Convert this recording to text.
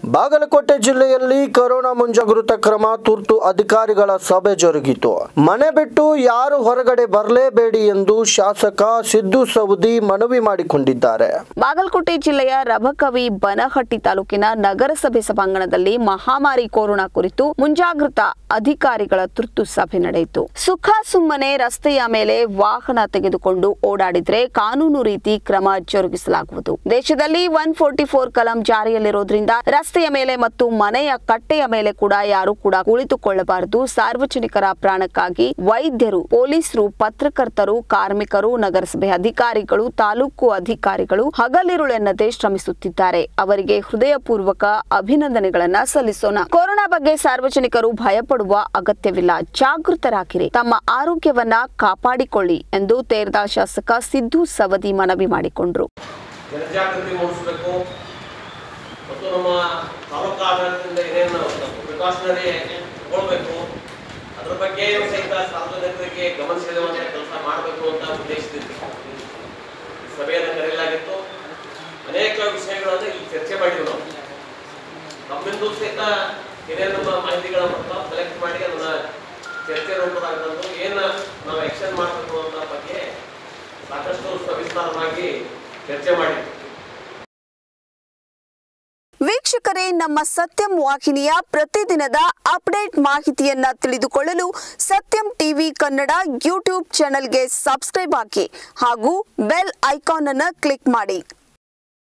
ಬಾಗಲಕೋಟೆ ಜಿಲ್ಲೆಯಲ್ಲಿ ಕೊರೋನಾ ಮುಂಜಾಗೃತಾ ಕ್ರಮ ತುರ್ತು ಅಧಿಕಾರಿಗಳ ಸಭೆ ಜರುಗಿತು. ಮನೆ ಬಿಟ್ಟು ಯಾರು ಹೊರಗಡೆ ಬರಲೇಬೇಡಿ ಎಂದು ಶಾಸಕ ಸಿದ್ದು ಸವದಿ ಮನವಿ ಮಾಡಿಕೊಂಡಿದ್ದಾರೆ. ಬಾಗಲಕೋಟೆ ಜಿಲ್ಲೆಯ ರಬಕವಿ ಬನಹಟ್ಟಿ ತಾಲೂಕಿನ ನಗರಸಭೆ ಸಭಾಂಗಣದಲ್ಲಿ ಮಹಾಮಾರಿ ಕೊರೋನಾ ಕುರಿತು ಮುಂಜಾಗೃತಾ ಅಧಿಕಾರಿಗಳ ತುರ್ತು ಸಭೆ ನಡೆಯಿತು. ಸುಖ ಸುಮ್ಮನೆ ರಸ್ತೆಯ ಮೇಲೆ ವಾಹನ ತೆಗೆದುಕೊಂಡು ಓಡಾಡಿದ್ರೆ ಕಾನೂನು ರೀತಿ ಕ್ರಮ ಜರುಗಿಸಲಾಗುವುದು. ದೇಶದಲ್ಲಿ 144 ಕಲಂ ಜಾರಿಯಲ್ಲಿರೋದ್ರಿಂದ ರಸ್ತೆಯ ಮೇಲೆ ಮತ್ತು ಮನೆಯ ಕಟ್ಟೆಯ ಮೇಲೆ ಕೂಡ ಯಾರು ಕೂಡ ಕುಳಿತುಕೊಳ್ಳಬಾರದು. ಸಾರ್ವಜನಿಕರ ಪ್ರಾಣಕ್ಕಾಗಿ ವೈದ್ಯರು, ಪೊಲೀಸರು, ಪತ್ರಕರ್ತರು, ಕಾರ್ಮಿಕರು, ನಗರಸಭೆ ಅಧಿಕಾರಿಗಳು, ತಾಲೂಕು ಅಧಿಕಾರಿಗಳು ಹಗಲಿರುಳೆನ್ನದೆ ಶ್ರಮಿಸುತ್ತಿದ್ದಾರೆ. ಅವರಿಗೆ ಹೃದಯಪೂರ್ವಕ ಅಭಿನಂದನೆಗಳನ್ನ ಸಲ್ಲಿಸೋಣ. ಕೊರೋನಾ ಬಗ್ಗೆ ಸಾರ್ವಜನಿಕರು ಭಯಪಡುವ ಅಗತ್ಯವಿಲ್ಲ. ಜಾಗೃತರಾಗಿರಿ, ತಮ್ಮ ಆರೋಗ್ಯವನ್ನ ಕಾಪಾಡಿಕೊಳ್ಳಿ ಎಂದು ತೇರದಾಳ ಶಾಸಕ ಸಿದ್ದು ಸವದಿ ಮನವಿ ಮಾಡಿಕೊಂಡರು. ಜನಜಾಗೃತಿ ಮೂಡಿಸಬೇಕು ಮತ್ತು ನಮ್ಮ ತಾಲೂಕು ಆಡಳಿತದಿಂದ ಏನೇನು ಪ್ರಿಕಾಷನರಿ ತಗೊಳ್ಬೇಕು ಅದರ ಬಗ್ಗೆ ಸಹಿತ ಸಾರ್ವಜನಿಕರಿಗೆ ಗಮನ ಸೆಳೆಯುವಂತ ಕೆಲಸ ಮಾಡಬೇಕು ಅಂತ ಉದ್ದೇಶದಿಂದ ಸಭೆಯನ್ನು ಕರೆಯಲಾಗಿತ್ತು. ಅನೇಕ ವಿಷಯಗಳನ್ನು ಇಲ್ಲಿ ಚರ್ಚೆ ಮಾಡಿದ್ವಿ. ನಾವು ನಮ್ಮಿಂದ ಸಹಿತ ಏನೇನು ಮಾಹಿತಿಗಳನ್ನು ಕಲೆಕ್ಟ್ ಮಾಡಿ ಅದನ್ನ ಚರ್ಚೆ ರೂಪದಾಗದಂದು ಏನು ನಾವು ಆಕ್ಷನ್ ಮಾಡಬೇಕು ಅನ್ನೋ ಬಗ್ಗೆ ಸಾಕಷ್ಟು ಸವಿಸ್ತಾರವಾಗಿ ಚರ್ಚೆ ಮಾಡಿದ್ವಿ. ವೀಕ್ಷಕರೇ, ನಮ್ಮ ಸತ್ಯಂ ವಾಹಿನಿಯ ಪ್ರತಿದಿನದ ಅಪ್ಡೇಟ್ ಮಾಹಿತಿಯನ್ನ ತಿಳಿದುಕೊಳ್ಳಲು ಸತ್ಯಂ ಟಿವಿ ಕನ್ನಡ ಯೂಟ್ಯೂಬ್ ಚಾನೆಲ್ಗೆ ಸಬ್ಸ್ಕ್ರೈಬ್ ಆಗಿ ಹಾಗೂ ಬೆಲ್ ಐಕಾನ್ ಅನ್ನು ಕ್ಲಿಕ್ ಮಾಡಿ.